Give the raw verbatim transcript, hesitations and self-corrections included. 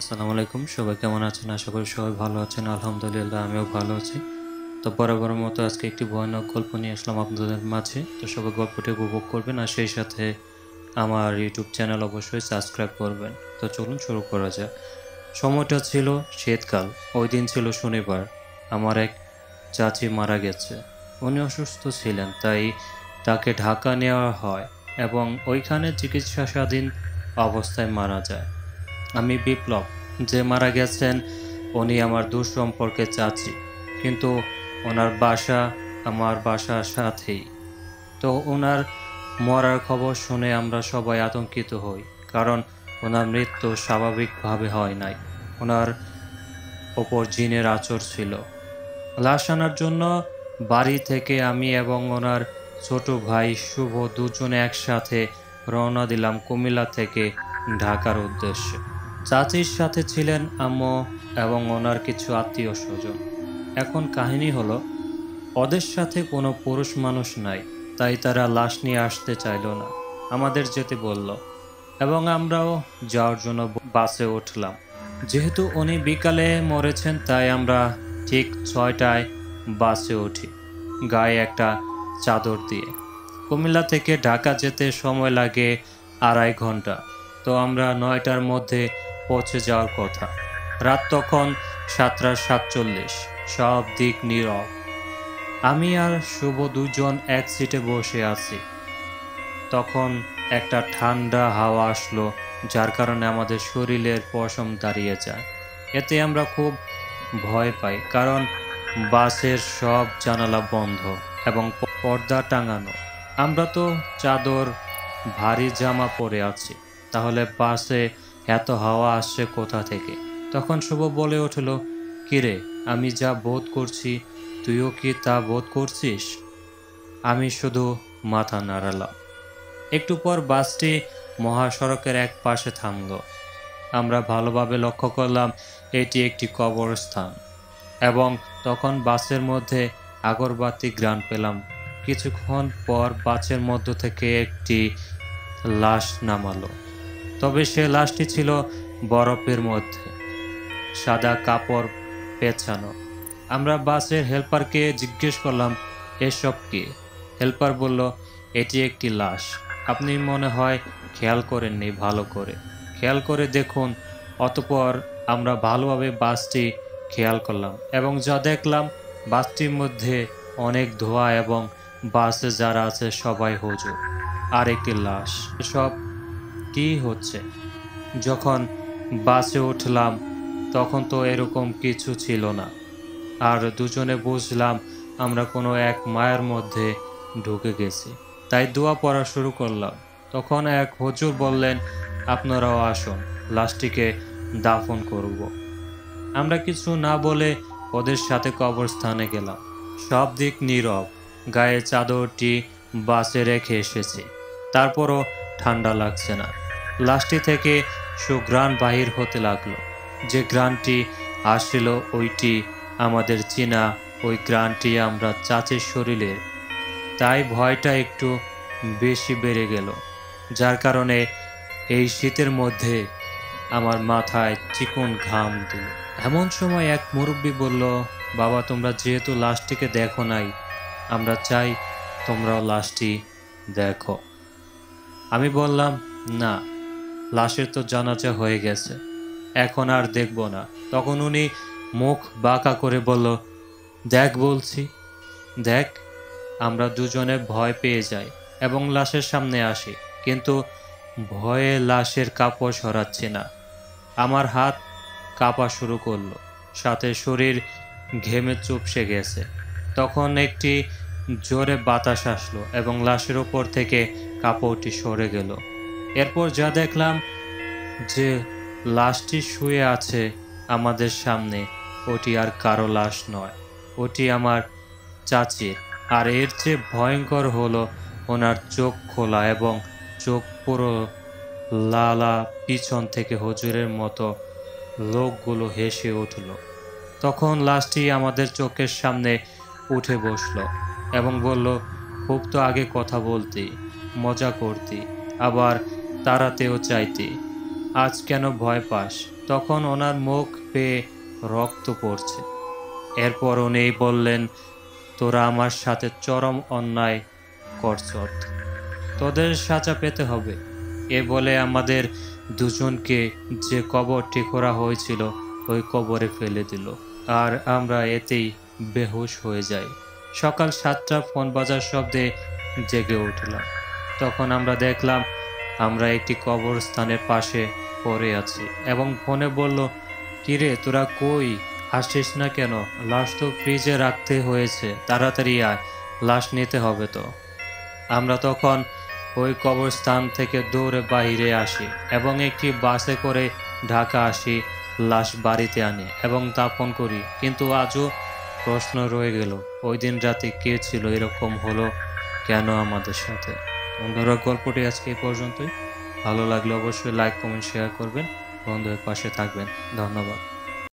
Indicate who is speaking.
Speaker 1: আসসালামু আলাইকুম। সবাই কেমন আছেন? আশা করি সবাই ভালো আছেন। আলহামদুলিল্লাহ আমিও ভালো আছি। তো বরাবরের মতো আজকে একটি ভয়ানক গল্প নিয়ে আসলাম আপনাদের মাঝে। তো সবাই গল্পটি উপভোগ করবেন আর সেই সাথে আমার ইউটিউব চ্যানেল অবশ্যই সাবস্ক্রাইব করবেন। তো চলুন শুরু করা যাক। সময়টা ছিল শীতকাল। ওই দিন ছিল শনিবার। আমার এক চাচী মারা গেছে। উনি অসুস্থ ছিলেন, তাই তাকে ঢাকা নেওয়া হয় এবং ওইখানে চিকিৎসাধীন অবস্থায় মারা যায়। আমি বিপ্লব। যে মারা গেছেন উনি আমার দূর সম্পর্কের চাচী, কিন্তু ওনার বাসা আমার বাসার সাথেই। তো ওনার মরার খবর শুনে আমরা সবাই আতঙ্কিত হই, কারণ ওনার মৃত্যু স্বাভাবিকভাবে হয় নাই। ওনার ওপর জিনের আচর ছিল। লাশ আনার জন্য বাড়ি থেকে আমি এবং ওনার ছোট ভাই শুভ দুজনে একসাথে রওনা দিলাম কুমিল্লা থেকে ঢাকার উদ্দেশ্যে। চাচির সাথে ছিলেন আম্মু এবং ওনার কিছু আত্মীয় স্বজন। এখন কাহিনী হলো, ওদের সাথে কোনো পুরুষ মানুষ নাই, তাই তারা লাশ নিয়ে আসতে চাইল না, আমাদের যেতে বলল এবং আমরাও যাওয়ার জন্য বাসে উঠলাম। যেহেতু উনি বিকালে মরেছেন, তাই আমরা ঠিক ছয়টায় বাসে উঠি, গায়ে একটা চাদর দিয়ে। কুমিল্লা থেকে ঢাকা যেতে সময় লাগে আড়াই ঘন্টা। তো আমরা নয়টার মধ্যে পৌঁছে যাওয়ার কথা। রাত তখন সাতটা সাতচল্লিশ। সব দিক নীরব। আমি আর শুভ দুজন এক সিটে বসে আছি। তখন একটা ঠান্ডা হাওয়া আসলো, যার কারণে আমাদের শরীরের পশম দাঁড়িয়ে যায়। এতে আমরা খুব ভয় পাই, কারণ বাসের সব জানালা বন্ধ এবং পর্দা টাঙানো। আমরা তো চাদর ভারী জামা পরে আছি, তাহলে বাসে এত হাওয়া আসছে কোথা থেকে? তখন শুভ বলে উঠল, কিরে, আমি যা বোধ করছি তুইও কি তা বোধ করছিস? আমি শুধু মাথা নাড়ালাম। একটু পর বাসটি মহাসড়কের এক পাশে থামল। আমরা ভালোভাবে লক্ষ্য করলাম এটি একটি কবরস্থান এবং তখন বাসের মধ্যে আগরবাতি ঘ্রাণ পেলাম। কিছুক্ষণ পর বাসের মধ্য থেকে একটি লাশ নামালো, তবে সে লাশটি ছিল বরফের মধ্যে, সাদা কাপড় পেঁচানো। আমরা বাসের হেল্পারকে জিজ্ঞেস করলাম, এসব কি? হেল্পার বলল, এটি একটি লাশ। আপনি মনে হয় খেয়াল করেননি, ভালো করে খেয়াল করে দেখুন। অতঃপর আমরা ভালোভাবে বাসটি খেয়াল করলাম এবং যা দেখলাম, বাসটির মধ্যে অনেক ধোঁয়া এবং বাসে যারা আছে সবাই হুজুর, আর একটি লাশ। এসব কি হচ্ছে? যখন বাসে উঠলাম তখন তো এরকম কিছু ছিল না, আর দুজনে বুঝলাম আমরা কোনো এক মায়ের মধ্যে ঢুকে গেছি। তাই দোয়া পড়া শুরু করলাম। তখন এক হুজুর বললেন, আপনারাও আসুন, লাশটিকে দাফন করব। আমরা কিছু না বলে ওদের সাথে কবরস্থানে গেলাম। সব দিক নীরব। গায়ে চাদরটি বাসে রেখে এসেছি, তারপরও ঠান্ডা লাগছে না। লাশটি থেকে সুঘ্রাণ বাহির হতে লাগলো। যে ঘ্রাণটি আসছিল ওইটি আমাদের চেনা, ওই ঘ্রাণটি আমরা চাচির শরীরের। তাই ভয়টা একটু বেশি বেড়ে গেল, যার কারণে এই শীতের মধ্যে আমার মাথায় চিকন ঘাম দিল। এমন সময় এক মুরব্বী বলল, বাবা, তোমরা যেহেতু লাশটিকে দেখো নাই, আমরা চাই তোমরাও লাশটি দেখো। আমি বললাম, না, লাশের তো জানাজা হয়ে গেছে, এখন আর দেখব না। তখন উনি মুখ বাঁকা করে বলল, দেখ বলছি, দেখ। আমরা দুজনে ভয় পেয়ে যাই এবং লাশের সামনে আসি, কিন্তু ভয়ে লাশের কাপড় সরাচ্ছি না। আমার হাত কাঁপা শুরু করলো, সাথে শরীর ঘেমে চুপসে গেছে। তখন একটি জোরে বাতাস আসলো এবং লাশের ওপর থেকে কাপড়টি সরে গেল। এরপর যা দেখলাম, যে লাশটি শুয়ে আছে আমাদের সামনে, ওটি আর কারো লাশ নয়, ওটি আমার চাচির। আর এর চেয়ে ভয়ঙ্কর হলো, ওনার চোখ খোলা এবং চোখ পুরো লালা। পিছন থেকে হুজুরের মতো লোকগুলো হেসে উঠল। তখন লাশটি আমাদের চোখের সামনে উঠে বসলো এবং বলল, খুব তো আগে কথা বলতি, মজা করতি, আবার তাড়াতেও চাইতি, আজ কেন ভয় পাস? তখন ওনার মুখ বেয়ে রক্ত পড়ছে। এরপর উনি বললেন, তোরা আমার সাথে চরম অন্যায় করছ, তোদের সাজা পেতে হবে। এ বলে আমাদের দুজনকে যে কবরটি করা হয়েছিল ওই কবরে ফেলে দিল, আর আমরা এতেই বেহুশ হয়ে যাই। সকাল সাতটা ফোন বাজার শব্দে জেগে উঠলাম। তখন আমরা দেখলাম আমরা একটি কবরস্থানের পাশে পড়ে আছি, এবং ফোনে বলল, কিরে তোরা কই, আসিস না কেন? লাশ তো ফ্রিজে রাখতে হয়েছে, তাড়াতাড়ি আয়, লাশ নিতে হবে তো। আমরা তখন ওই কবরস্থান থেকে দৌড়ে বাইরে আসি এবং একটি বাসে করে ঢাকা আসি, লাশ বাড়িতে আনি এবং দাফন করি। কিন্তু আজও প্রশ্ন রয়ে গেল, ওই দিন রাতে কে ছিল, এরকম হলো কেন আমাদের সাথে। বন্ধুরা, গল্পটি আজকে এই পর্যন্তই। ভালো লাগলে অবশ্যই লাইক, কমেন্ট, শেয়ার করবেন, বন্ধুদের পাশে থাকবেন। ধন্যবাদ।